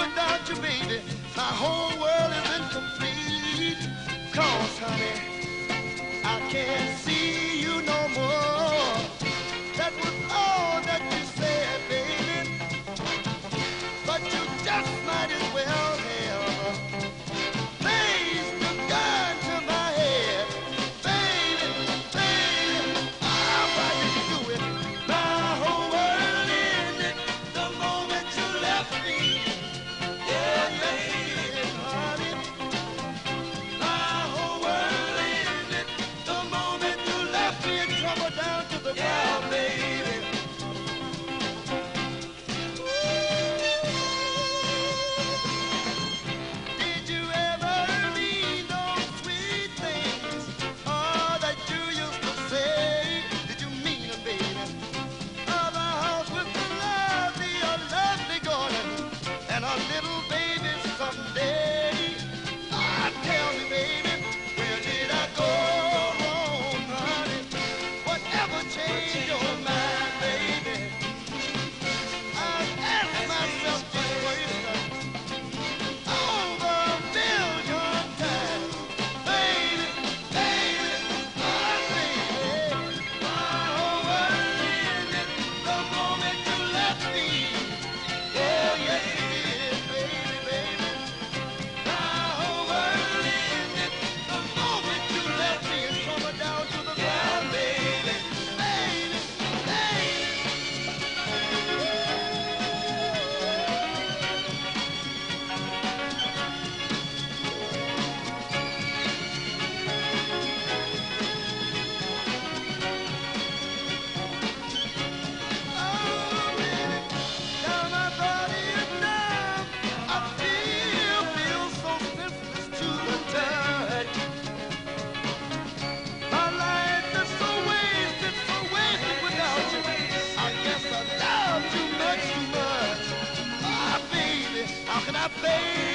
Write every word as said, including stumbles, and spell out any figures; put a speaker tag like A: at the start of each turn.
A: without you, baby, my whole world is incomplete. 'Cause, honey, I can't see you no more. That was all that you said, baby. But you just might as well have placed the gun to my head. Baby, baby, oh, why did you do it? My whole world ended the moment you left me. Yeah, yes, it did, honey. My whole world ended the moment you left me and trouble down to the ground, baby. Did you ever mean those sweet things, oh, that you used to say? Did you mean them, baby? Of a house with a lovely, a lovely garden and a little baby someday. Ah, tell me, baby, where did I go wrong, honey? Whatever changed your mind, baby? I've asked myself this question over a million times. Baby, baby, my baby, my whole world ended the moment you left me. Oh, yes, it did, baby, baby. My whole world ended the moment you left me and trouble down to the ground, baby, baby, baby. Oh, baby, now my body is numb. I feel, feel so senseless to the touch. My life is so wasted, so wasted without you. I guess I love too much, too much. Ah, baby, how can I face